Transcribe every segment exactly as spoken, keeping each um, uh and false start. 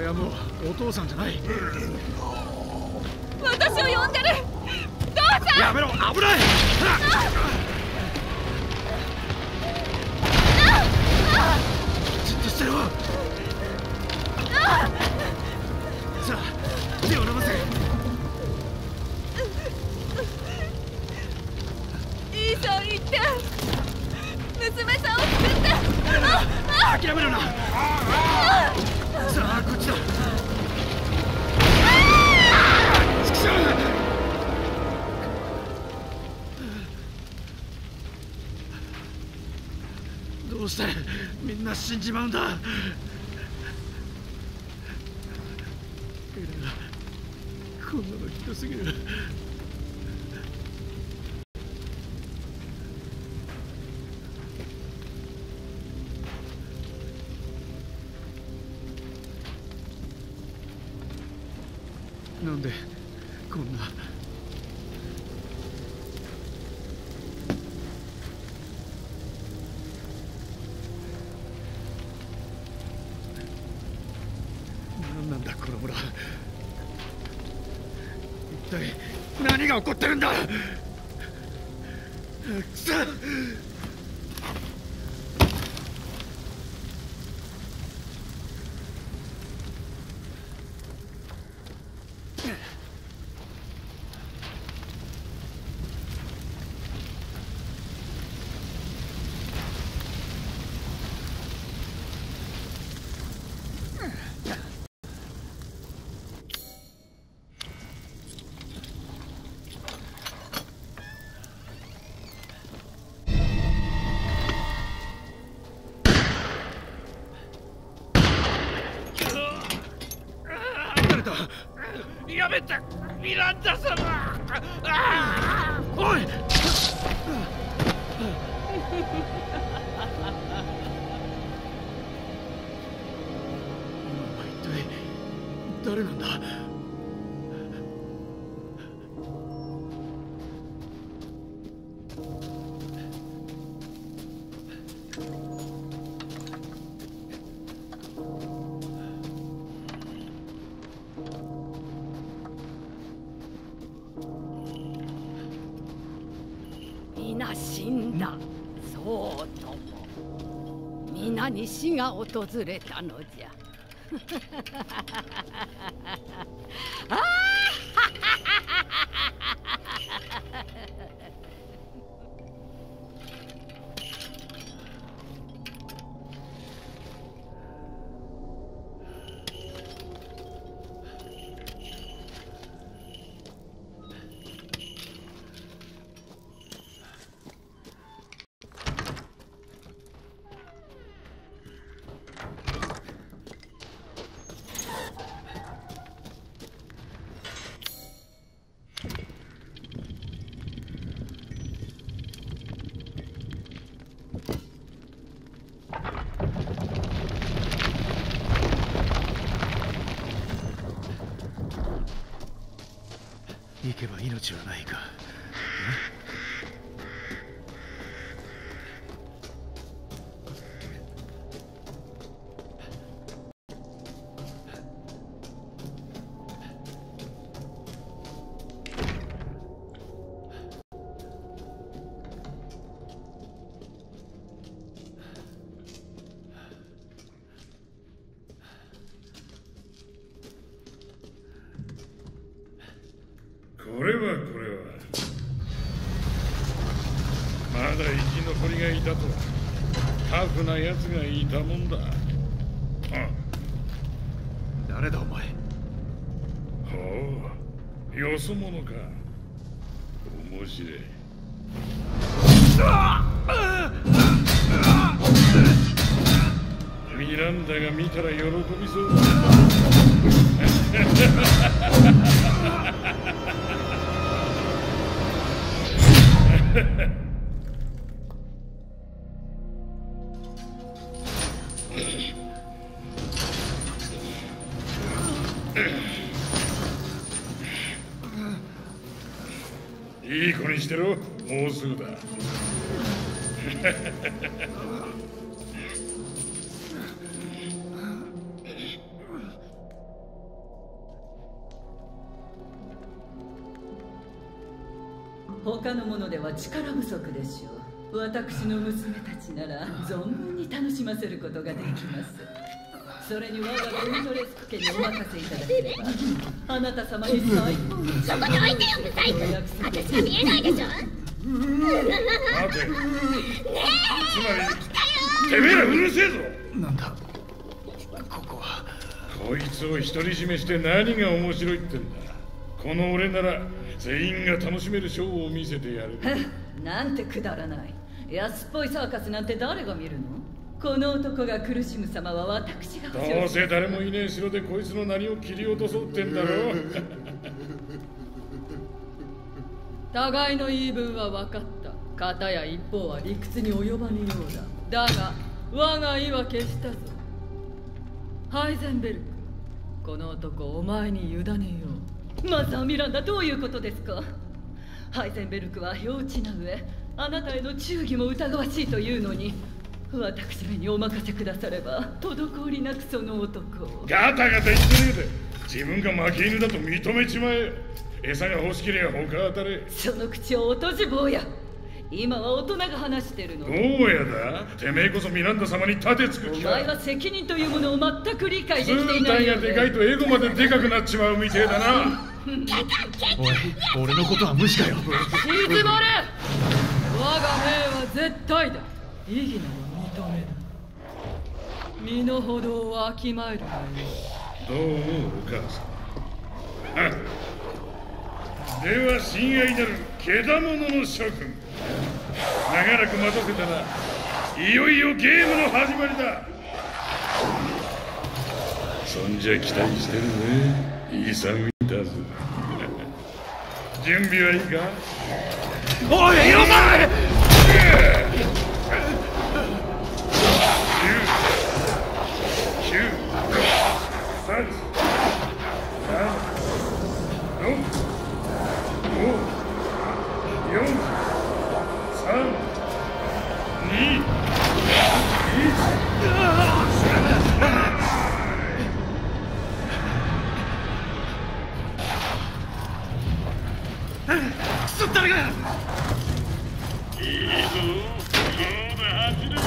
れはもうお父さんじゃない。 私を呼んでる。父さんやめろ、危ない。じっとしてろ。さあ手を伸ばせ。 いいそう言って娘さんを救って。 諦めろな。さあこっちだ。どうしてみんな死んじまうんだ。エレナ、こんなのひどすぎる。なんでこんな。何なんだこの村。一体何が起こってるんだ。くそ。 やめて、ミランダ様。 おい。一体誰なんだ。 皆死んだ。そうとも皆に死が訪れたのじゃ。ああ行けば命はないか。 これはこれはまだ生き残りがいたとはタフな奴がいたもんだ。 誰だお前。 ほう、よそ者か。面白い。ミランダが見たら喜びそうだ。いい子にしてろ、もうすぐだ。 他の者では力不足でしょう。私の娘たちなら存分に楽しませることができます。それに我がドミトレスク家にお任せいただければ、あなた様に最高のそこに置いてよ、ブサイク。私が見えないでしょ。 待て。つまりてめえらうるせえぞ。 なんだここは。 こいつを独り占めして何が面白いってんだ。この俺なら全員が楽しめるショーを見せてやる。 なんてくだらない。安っぽいサーカスなんて誰が見るの？この男が苦しむ様は私が。 どうせ誰もいねえ城でこいつの何を切り落とそうってんだろ。 互いの言い分は分かった。片や一方は理屈に及ばぬようだ。だが我が意は決したぞ。ハイゼンベルク、この男をお前に委ねよう。マザー・ミランダ、どういうことですか？ハイゼンベルクは幼稚な上、あなたへの忠義も疑わしいというのに、私めにお任せくだされば滞りなくその男を。 ガタガタ言ってねえで、自分が負け犬だと認めちまえ。餌が欲しけりゃ他当たれ。 その口を落とじ坊や。今は大人が話してるの。 どうやだ。てめえこそミランダ様に盾つく気か。 お前は責任というものを全く理解できてい図体ないようで。 がでかいとエゴまででかくなっちまうみてえだな。 おい、俺のことは無視かよ。 静まれ。我が命は絶対だ。異議など認める。身の程をわきまえるがいい。 どうもお母さん。では親愛なるけだものの諸君、長らく待たせたな。いよいよゲームの始まりだ。そんじゃ期待してるね。いい寒いだぞ。準備はいいか。 おい、よまれ。 きゅう、さん、よん、ご、よん、さん、に、いち。 クソ誰が。 いいぞ、そうだ、走るぜ。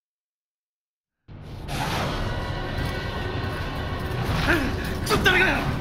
誰が。